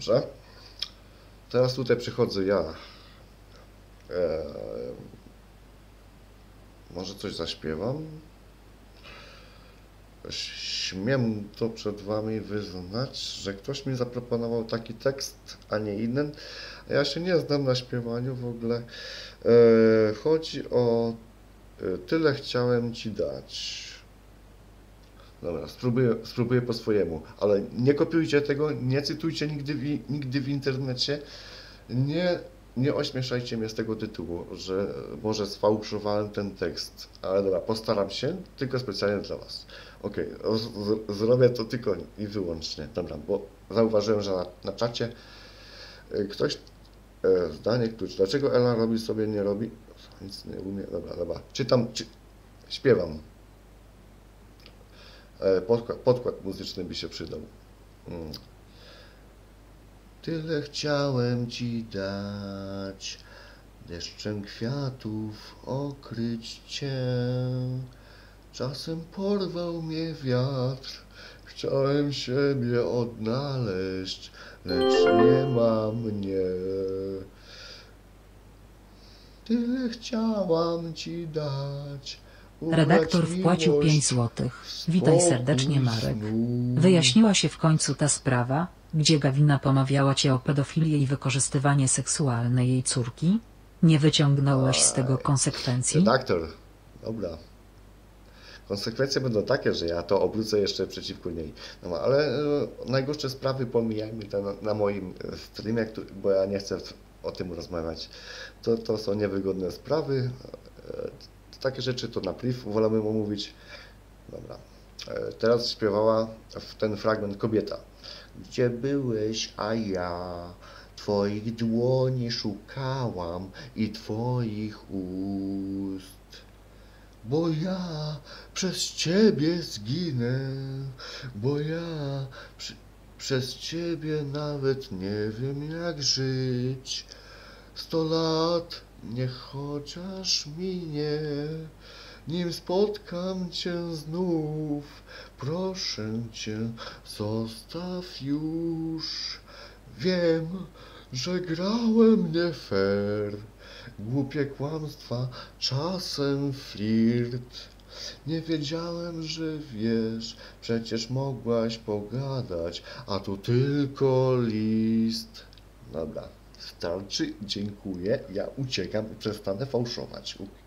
Dobrze. Teraz tutaj przychodzę ja. Może coś zaśpiewam? Śmiem to przed wami wyznać, że ktoś mi zaproponował taki tekst, a nie inny. Ja się nie znam na śpiewaniu w ogóle. Chodzi o tyle chciałem ci dać. Dobra, spróbuję po swojemu, ale nie kopiujcie tego, nie cytujcie nigdy w internecie. Nie ośmieszajcie mnie z tego tytułu, że może sfałszowałem ten tekst, ale dobra, postaram się, tylko specjalnie dla Was. Ok, zrobię to tylko i wyłącznie, dobra, bo zauważyłem, że na czacie ktoś zdanie klucz. Dlaczego Ela robi sobie, nie robi? Nic nie umie, dobra. Śpiewam. Podkład muzyczny by się przydał. Tyle chciałem ci dać, deszczem kwiatów okryć cię. Czasem porwał mnie wiatr, chciałem siebie odnaleźć, lecz nie ma mnie. Tyle chciałam ci dać. Redaktor wpłacił 5 złotych. Witaj serdecznie, Marek. Wyjaśniła się w końcu ta sprawa, gdzie Gawina pomawiała cię o pedofilię i wykorzystywanie seksualne jej córki? Nie wyciągnąłeś z tego konsekwencji? Redaktor, dobra. Konsekwencje będą takie, że ja to obrócę jeszcze przeciwko niej. No, ale najgorsze sprawy pomijajmy na moim streamie, bo ja nie chcę o tym rozmawiać. To są niewygodne sprawy. Takie rzeczy to na priv wolimy omówić. Dobra. Teraz śpiewała w ten fragment kobieta. Gdzie byłeś, a ja twoich dłoni szukałam i twoich ust. Bo ja przez ciebie zginę, bo ja przez ciebie nawet nie wiem jak żyć. 100 lat niech chociaż minie, nim spotkam cię znów. Proszę cię, zostaw już. Wiem, że grałem nie fair, głupie kłamstwa, czasem flirt. Nie wiedziałem, że wiesz, przecież mogłaś pogadać, a tu tylko list. Dobra, starczy, dziękuję, ja uciekam i przestanę fałszować.